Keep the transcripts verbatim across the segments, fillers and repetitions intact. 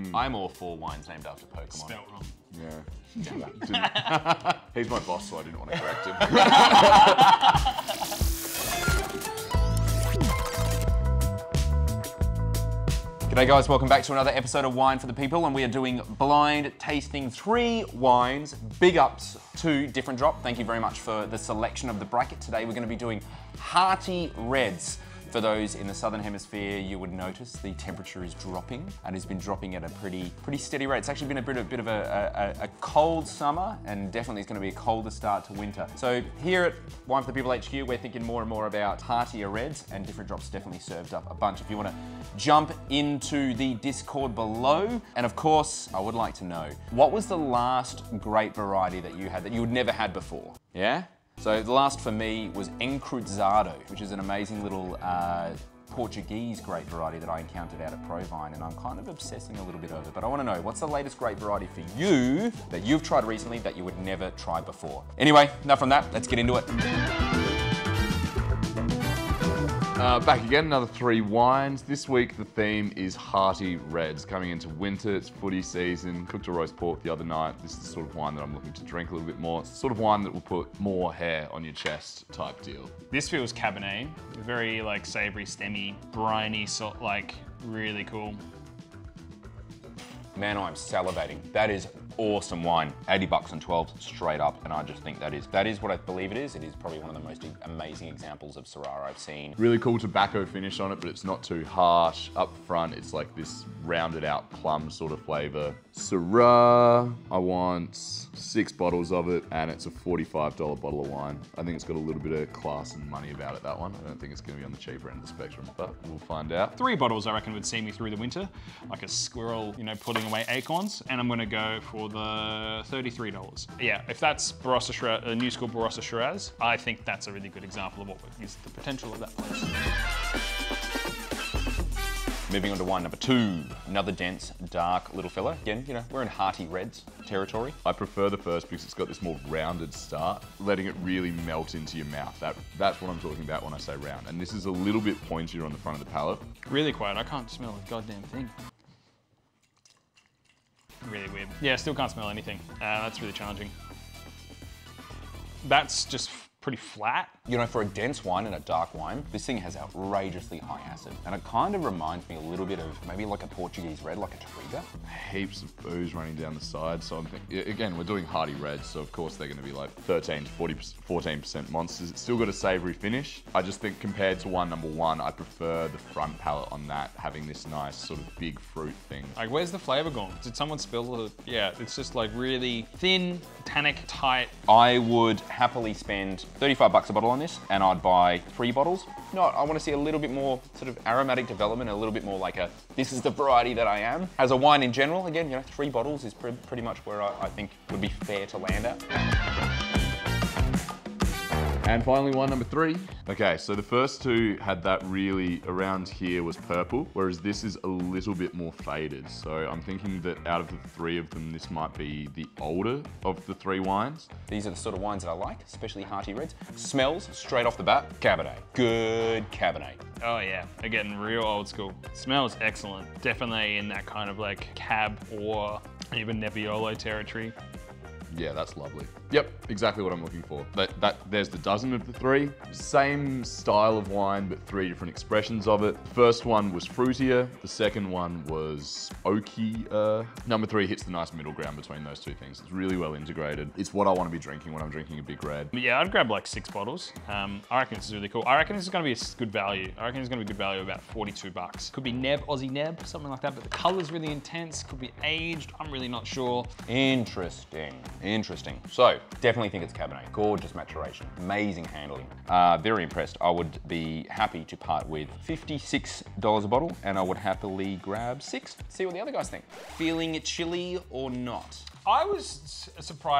Mm. I'm all for wines named after Pokémon. Spelt wrong. Yeah. He's my boss, so I didn't want to correct him. G'day guys, welcome back to another episode of Wine for the People, and we are doing blind tasting three wines. Big ups to Different Drop. Thank you very much for the selection of the bracket. Today we're going to be doing hearty reds. For those in the Southern Hemisphere, you would notice the temperature is dropping and has been dropping at a pretty pretty steady rate. It's actually been a bit, a bit of a, a, a cold summer, and definitely it's going to be a colder start to winter. So here at Wine for the People H Q, we're thinking more and more about heartier reds, and Different Drop's definitely served up a bunch. If you want to jump into the Discord below, and of course, I would like to know, what was the last grape variety that you had that you had never had before? Yeah? So the last for me was Encruzado, which is an amazing little uh, Portuguese grape variety that I encountered out at Provine, and I'm kind of obsessing a little bit over. But I want to know, what's the latest grape variety for you that you've tried recently that you would never try before? Anyway, enough from that, let's get into it. Uh, back again, another three wines. This week the theme is hearty reds. Coming into winter, it's footy season. Cooked a roast pork the other night. This is the sort of wine that I'm looking to drink a little bit more. It's the sort of wine that will put more hair on your chest type deal. This feels Cabernet. Very like savory, stemmy, briny, sort like really cool. Man, I'm salivating. That is awesome wine. eighty bucks and twelve straight up, and I just think that is that is what I believe it is. It is probably one of the most amazing examples of Syrah I've seen. Really cool tobacco finish on it, but it's not too harsh. Up front, it's like this rounded out plum sort of flavor. Syrah, I want six bottles of it, and it's a forty-five dollar bottle of wine. I think it's got a little bit of class and money about it, that one. I don't think it's gonna be on the cheaper end of the spectrum, but we'll find out. Three bottles I reckon would see me through the winter, like a squirrel, you know, putting away acorns, and I'm gonna go for the thirty-three dollars. Yeah, if that's Barossa Shiraz, a new school Barossa Shiraz, I think that's a really good example of what is the potential of that place. Moving on to wine number two, another dense, dark little fella. Again, you know, we're in hearty reds territory. I prefer the first because it's got this more rounded start, letting it really melt into your mouth. That, that's what I'm talking about when I say round. And this is a little bit pointier on the front of the palate. Really quiet, I can't smell a goddamn thing. Really weird. Yeah, still can't smell anything. Uh, that's really challenging. That's just pretty flat. You know, for a dense wine and a dark wine, this thing has outrageously high acid. And it kind of reminds me a little bit of maybe like a Portuguese red, like a Touriga. Heaps of booze running down the side. So I'm thinking, again, we're doing hearty reds, so of course they're gonna be like thirteen to forty, fourteen percent monsters. It's still got a savory finish. I just think compared to wine number one, I prefer the front palate on that, having this nice sort of big fruit thing. Like, where's the flavor gone? Did someone spill it? Yeah, it's just like really thin, tannic, tight. I would happily spend thirty-five bucks a bottle on this, and I'd buy three bottles. No, I want to see a little bit more sort of aromatic development, a little bit more like a, this is the variety that I am. As a wine in general, again, you know, three bottles is pre pretty much where I, I think would be fair to land at. And finally, wine number three. Okay, so the first two had that really, around here was purple, whereas this is a little bit more faded. So I'm thinking that out of the three of them, this might be the older of the three wines. These are the sort of wines that I like, especially hearty reds. Smells, straight off the bat, Cabernet. Good Cabernet. Oh yeah, they're getting real old school. Smells excellent. Definitely in that kind of like cab or even Nebbiolo territory. Yeah, that's lovely. Yep, exactly what I'm looking for. That, that, there's the dozen of the three. Same style of wine, but three different expressions of it. The first one was fruitier. The second one was oaky. Uh, number three hits the nice middle ground between those two things. It's really well integrated. It's what I want to be drinking when I'm drinking a big red. But yeah, I'd grab like six bottles. Um, I reckon this is really cool. I reckon this is going to be a good value. I reckon it's going to be good value, about forty-two bucks. Could be Neb, Aussie Neb, something like that, but the color's really intense. Could be aged. I'm really not sure. Interesting, interesting. So, definitely think it's Cabernet. Gorgeous maturation, amazing handling. Uh, very impressed. I would be happy to part with fifty-six dollars a bottle, and I would happily grab six. See what the other guys think. Feeling chilly or not? I was surprised,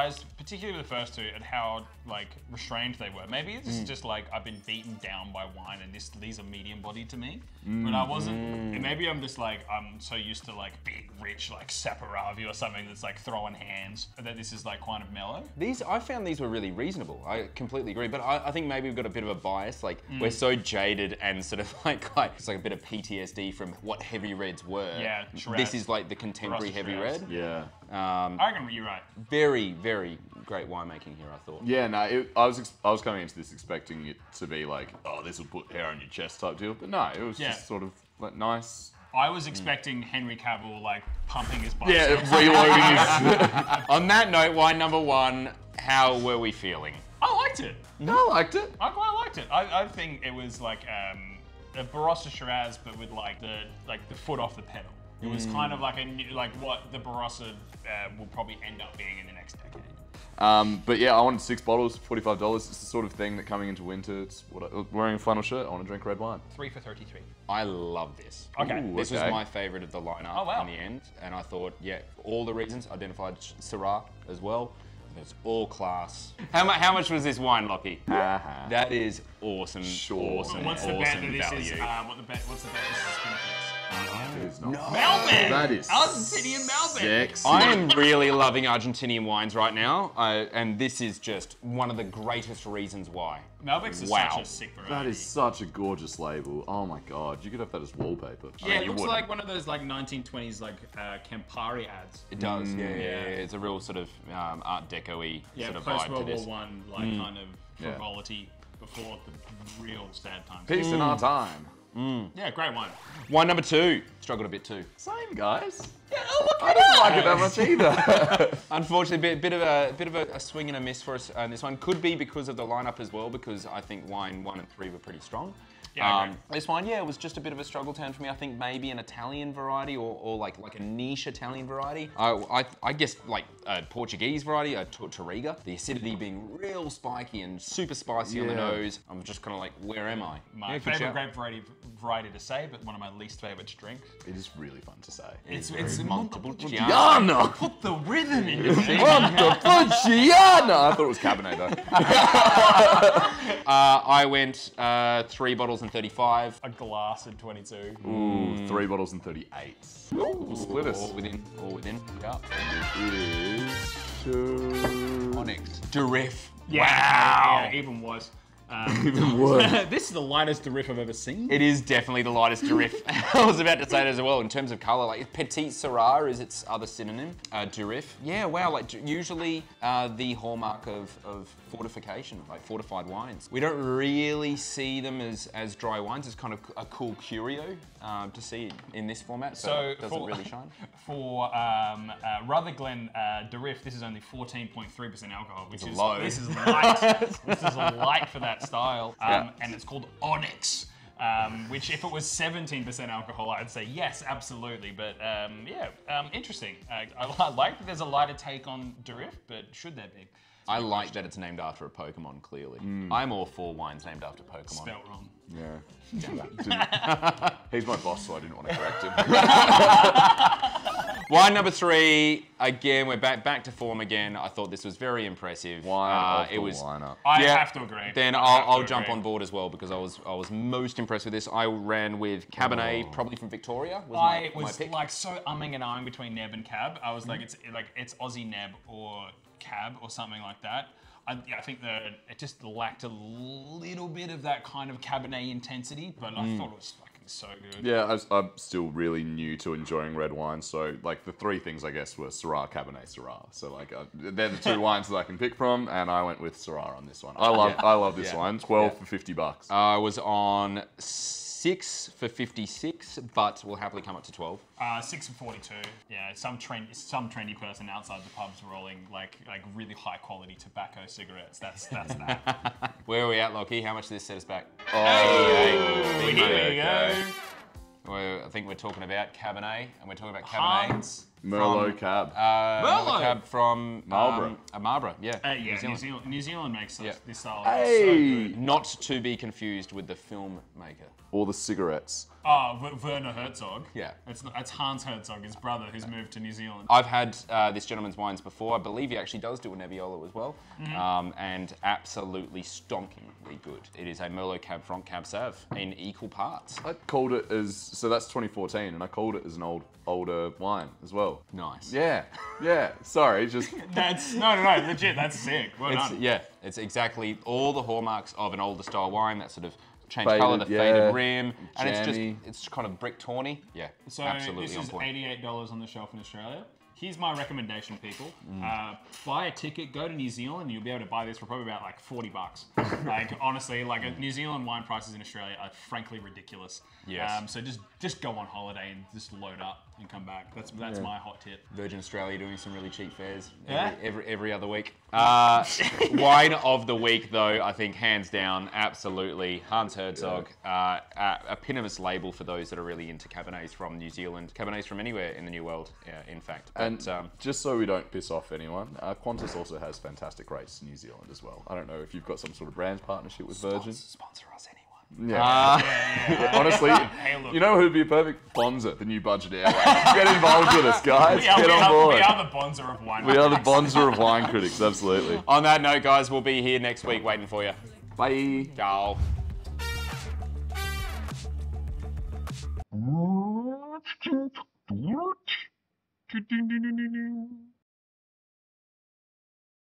particularly the first two, at how like restrained they were. Maybe it's mm. just like I've been beaten down by wine, and this these are medium bodied to me. Mm. But I wasn't. Mm. Maybe I'm just like I'm so used to like big, rich like Saperavi or something that's like throwing hands that this is like kind of mellow. These I found these were really reasonable. I completely agree. But I, I think maybe we've got a bit of a bias. Like mm. we're so jaded and sort of like, like it's like a bit of P T S D from what heavy reds were. Yeah, this is like the contemporary heavy red. Yeah. Um, I reckon you're right. Very, very great winemaking here, I thought. Yeah, no, it, I was ex I was coming into this expecting it to be like, oh, this will put hair on your chest type deal, but no, it was yeah. just sort of like nice. I was expecting mm. Henry Cavill like pumping his biceps. Yeah, reloading his. On that note, wine number one, how were we feeling? I liked it. No, I liked it. I quite liked it. I, I think it was like um, a Barossa Shiraz, but with like the like the foot off the pedal. It was mm. kind of like a new, like what the Barossa uh, will probably end up being in the next decade. Um, but yeah, I wanted six bottles, forty-five dollars. It's the sort of thing that coming into winter, it's what I, wearing a flannel shirt, I want to drink red wine. Three for thirty-three. I love this. Okay. Ooh, this okay. was my favorite of the lineup oh, wow. in the end. And I thought, yeah, for all the reasons, identified Syrah as well. It's all class. How, mu how much was this wine, Lockie? Uh-huh. That is awesome, sure. awesome, what's the awesome bet that this value. is, uh, what the bet, what's the bet this is going to fix? It is not. No. Malbec! That is Argentinian Malbec. Sexy. I am really loving Argentinian wines right now, uh, and this is just one of the greatest reasons why. Malbec's is wow. such a sick variety. That is such a gorgeous label. Oh my god, you could have that as wallpaper. Yeah, I mean, it looks wouldn't. like one of those like nineteen twenties like uh, Campari ads. It does, mm, yeah, yeah, yeah. yeah. It's a real sort of um, Art Deco-y yeah, sort of post vibe World to this. War One, like Mm. kind of frivolity yeah. before the real sad times. Peace mm. in our time. Mm. Yeah, great wine. Wine number two. Struggled a bit too. Same, guys. Yeah, oh, look I didn't like it that much either. Unfortunately, a bit, bit of a bit of a, a swing and a miss for us on this one. Could be because of the lineup as well, because I think wine one and three were pretty strong. Yeah, um, this wine, yeah, it was just a bit of a struggle town for me. I think maybe an Italian variety or, or like like a niche Italian variety. I, I, I guess like a Portuguese variety, a Torriga. The acidity being real spiky and super spicy yeah. on the nose. I'm just kind of like, where am I? My yeah, favorite grape variety, variety to say, but one of my least favorite to drink. It is really fun to say. It's it's, it's Montepulciano. Put the rhythm in your thing. Montepulciano. I thought it was Cabernet though. uh, I went uh, three bottles and thirty-five. A glass and twenty-two. Ooh, mm. three bottles and thirty-eight. Ooh, we'll split us. All within, all within. Yeah. It is two. Onyx. Durif. Yeah, wow. Yeah, even worse. Um, even worse. This is the lightest Durif I've ever seen. It is definitely the lightest Durif. I was about to say it as well in terms of colour. Like Petite Syrah is its other synonym. Uh, Durif. Yeah, wow. Like usually uh, the hallmark of, of fortification, like fortified wines. We don't really see them as, as dry wines. It's kind of a cool curio um, to see in this format, so, so it doesn't for, really shine. For um, uh, Rutherglen uh, Durif, this is only fourteen point three percent alcohol, which it's is low. This is light. This is light for that style, um, yeah. and it's called Onyx. Um, which, if it was seventeen percent alcohol, I'd say yes, absolutely. But um, yeah, um, interesting. Uh, I, I like that there's a lighter take on Durif, but should there be? I like that it's named after a Pokemon, clearly. Mm. I'm all for wines named after Pokemon. Spelt wrong. Yeah. He's my boss, so I didn't want to correct him. Wine number three, again, we're back back to form again. I thought this was very impressive. Wine uh, of it the was, lineup. I yeah, have to agree. Then I I'll, I'll to jump agree. on board as well because I was I was most impressed with this. I ran with Cabernet, oh. probably from Victoria. Was I my, was my pick. like so umming and ahhing between Neb and Cab. I was like, it's like it's Aussie Neb or Cab or something like that. I, yeah, I think that it just lacked a little bit of that kind of Cabernet intensity, but I mm. thought it was fucking so good. Yeah, I was, I'm still really new to enjoying red wine, so like the three things I guess were Syrah, Cabernet, Syrah. So like uh, they're the two wines that I can pick from, and I went with Syrah on this one. I love, yeah. I love this yeah. wine. Twelve yeah. for fifty bucks. Uh, I was on six for fifty-six, but we'll happily come up to twelve. Uh, six for forty-two. Yeah, some trend, some trendy person outside the pubs rolling like like really high quality tobacco cigarettes. That's that's that. Where are we at, Lockie? How much did this set us back? Oh, hey, here we go. Well, I think we're talking about Cabernet, and we're talking about Cabernet. Hans Merlot cab. Uh, Merlot? Cab from Marlborough. Um, uh, Marlborough, yeah. Uh, yeah, New Zealand. New Zealand, New Zealand makes this, Yeah. this style Hey! so good. Not to be confused with the filmmaker. Or the cigarettes. Oh, V- Werner Herzog. Yeah. It's, it's Hans Herzog, his brother, who's moved to New Zealand. I've had uh, this gentleman's wines before. I believe he actually does do a Nebbiolo as well, Mm-hmm. um, and absolutely stonkingly good. It is a Merlot Cab Franc Cab Sav in equal parts. I called it as, so that's twenty fourteen, and I called it as an old, older wine as well. Nice. Yeah, yeah, sorry, just, That's, no, no, no, legit, that's sick. Well It's, done. yeah, it's exactly all the hallmarks of an older style wine. That sort of change Faded, colour, the yeah, faded rim, and it's jammy. just it's kind of brick tawny. Yeah, So absolutely this on is point. eighty-eight dollars on the shelf in Australia. Here's my recommendation, people. Mm. Uh, buy a ticket, go to New Zealand, and you'll be able to buy this for probably about like forty bucks. Like, honestly, like uh, New Zealand wine prices in Australia are frankly ridiculous. Yes. Um, so just just go on holiday and just load up and come back. That's that's my hot tip. Virgin Australia doing some really cheap fares Yeah? every, every, every other week. Uh, wine of the week, though, I think hands down, absolutely Hans Herzog. Uh, a eponymous label for those that are really into Cabernets from New Zealand, Cabernets from anywhere in the New World, uh, in fact. But, and um, just so we don't piss off anyone, uh, Qantas also has fantastic rates in New Zealand as well. I don't know if you've got some sort of brand partnership with Virgin. sponsor us anyone. Yeah. Uh, Yeah, honestly, look. you know who'd be a perfect Bonza, the new budget airline. Get involved with us, guys. We are, Get we on are, board. we are the Bonzer of wine. We are the Bonza of wine critics, absolutely. On that note, guys, we'll be here next week waiting for you. Bye. Ciao. What?